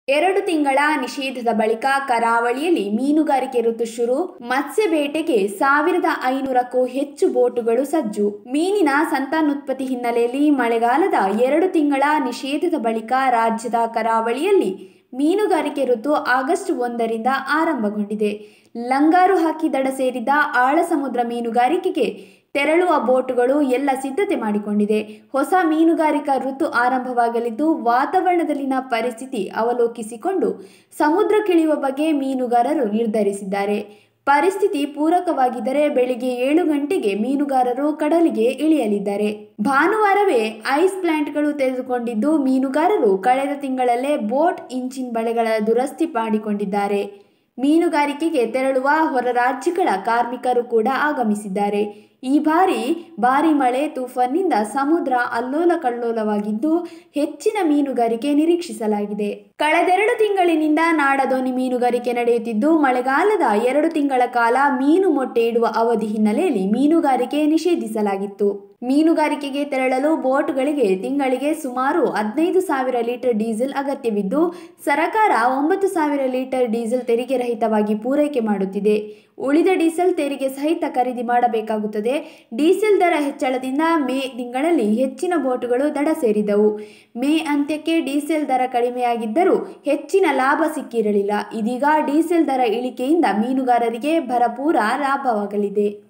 2 ತಿಂಗಳ ನಿಷೇಧದ ಬಳಿಕ ಕರಾವಳಿಯಲ್ಲಿ ಮೀನುಗಾರಿಕೆ ಋತು ಶುರು. ಮತ್ಸ್ಯ ಬೇಟೆಗೆ 1500ಕ್ಕೂ ಹೆಚ್ಚು ಬೋಟುಗಳು ಸಜ್ಜು. ಮೀನಿನ ಸಂತಾನೋತ್ಪತ್ತಿ ಹಿನ್ನೆಲೆಯಲ್ಲಿ ಮಳೆಗಾಲದ 2 ತಿಂಗಳ ನಿಷೇಧದ ಬಳಿಕ ರಾಜ್ಯದ ಕರಾವಳಿಯಲ್ಲಿ ಮೀನುಗಾರಿಕೆ ಋತು ಆಗಸ್ಟ್ 1ರಿಂದ ಆರಂಭಗೊಂಡಿದೆ. ಲಂಗಾರು ಹಾಕಿ ದಡ ಸೇರಿದ ಆಳ ಸಮುದ್ರ ಮೀನುಗಾರಿಕೆಗೆ ತೆರಳುವ ಬೋಟುಗಳು ಎಲ್ಲ ಸಿದ್ಧತೆ ಮಾಡಿಕೊಂಡಿದೆ. ಹೊಸ ಮೀನುಗಾರಿಕಾ ಋತು ಆರಂಭವಾಗಲಿದ್ದು, ವಾತಾವರಣದಲ್ಲಿನ ಪರಿಸ್ಥಿತಿ ಅವಲೋಕಿಸಿಕೊಂಡು ಸಮುದ್ರಕ್ಕಿಳಿಯುವ ಬಗ್ಗೆ ಮೀನುಗಾರರು ನಿರ್ಧರಿಸಿದ್ದಾರೆ. ಪರಿಸ್ಥಿತಿ ಪೂರಕವಾಗಿದ್ದರೆ ಬೆಳಿಗ್ಗೆ 7 ಗಂಟೆಗೆ ಮೀನುಗಾರರು ಕಡಲಿಗೆ ಇಳಿಯಲಿದ್ದಾರೆ. ಭಾನುವಾರವೇ ಐಸ್ ಪ್ಲಾಂಟ್ಗಳು ತೆರೆದುಕೊಂಡಿದ್ದು, ಮೀನುಗಾರರು ಕಳೆದ ತಿಂಗಳಲ್ಲೇ ಬೋಟ್ ಇಂಜಿನ್ ಬಳೆಗಳ ದುರಸ್ತಿ ಮಾಡಿಕೊಂಡಿದ್ದಾರೆ. ಮೀನುಗಾರಿಕೆಗೆ ತೆರಳುವ ಹೊರ ರಾಜ್ಯಗಳ ಕಾರ್ಮಿಕರು ಕೂಡ ಆಗಮಿಸಿದ್ದಾರೆ. ಈ ಬಾರಿ ಭಾರೀ ಮಳೆ ತೂಫಾನ್ನಿಂದ ಸಮುದ್ರ ಅಲ್ಲೋಲ ಕಲ್ಲೋಲವಾಗಿದ್ದು, ಹೆಚ್ಚಿನ ಮೀನುಗಾರಿಕೆ ನಿರೀಕ್ಷಿಸಲಾಗಿದೆ. ಕಳೆದ 2 ತಿಂಗಳಿನಿಂದ ನಾಡದೋಣಿ ಮೀನುಗಾರಿಕೆ ನಡೆಯುತ್ತಿದ್ದು, ಮಳೆಗಾಲದ 2 ತಿಂಗಳ ಕಾಲ ಮೀನು ಮೊಟ್ಟೆ ಇಡುವ ಅವಧಿ ಹಿನ್ನೆಲೆಯಲ್ಲಿ ಮೀನುಗಾರಿಕೆ ನಿಷೇಧಿಸಲಾಗಿತ್ತು. ಮೀನುಗಾರಿಕೆಗೆ ತೆರಳಲು ಬೋಟ್ಗಳಿಗೆ ತಿಂಗಳಿಗೆ ಸುಮಾರು 15,000 ಲೀಟರ್ ಡೀಸೆಲ್ ಅಗತ್ಯವಿದ್ದು, ಸರ್ಕಾರ 9,000 ಲೀಟರ್ ಡೀಸೆಲ್ ತೆರಿಗೆ ರಹಿತವಾಗಿ ಪೂರೈಕೆ ಮಾಡುತ್ತಿದೆ. ಉಳಿದ ಡೀಸೆಲ್ ತೆರಿಗೆ ಸಹಿತ ಖರೀದಿ ಮಾಡಬೇಕಾಗುತ್ತದೆ. ಡೀಸೆಲ್ ದರ ಹೆಚ್ಚಳದಿಂದ ಮೇ ತಿಂಗಳಲ್ಲಿ ಹೆಚ್ಚಿನ ಬೋಟುಗಳು ದಡ ಸೇರಿದವು. ಮೇ ಅಂತ್ಯಕ್ಕೆ ಡೀಸೆಲ್ ದರ ಕಡಿಮೆಯಾಗಿದ್ದರೂ ಹೆಚ್ಚಿನ ಲಾಭ ಸಿಕ್ಕಿರಲಿಲ್ಲ. ಇದೀಗ ಡೀಸೆಲ್ ದರ ಇಳಿಕೆಯಿಂದ ಮೀನುಗಾರರಿಗೆ ಭರಪೂರ ಲಾಭವಾಗಲಿದೆ.